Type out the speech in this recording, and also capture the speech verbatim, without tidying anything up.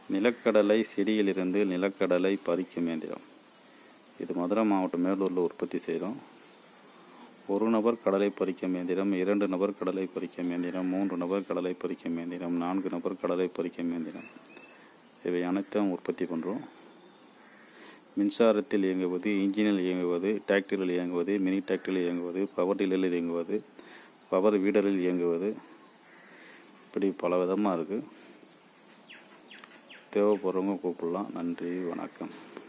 நிலக்கடலை செடியிலிருந்து நிலக்கடலை பறிக்கும் இயந்திரம். இது மதுரை மாவட்டம் மேலூரில் உற்பத்தி செய்கிறோம். ஒரு நபர் கடலை பறிக்கும் இயந்திரம், இரண்டு நபர் கடலை பறிக்கும் இயந்திரம், மூன்று நபர் கடலை பறிக்கும் இயந்திரம், நான்கு நபர் கடலை பறிக்கும் இயந்திரம், இவை அனைத்தும் உற்பத்தி பண்ணுறோம். மின்சாரத்தில் இயங்குவது, இன்ஜினில் இயங்குவது, டிராக்டரில் இயங்குவது, மினி டிராக்டரில் இயங்குவது, பவர் டில்லரில் இயங்குவது, பவர் வீடரில் இயங்குவது, இப்படி பல விதமாக இருக்குது. தேவைப்படுறவங்க கூப்பிடலாம். நன்றி, வணக்கம்.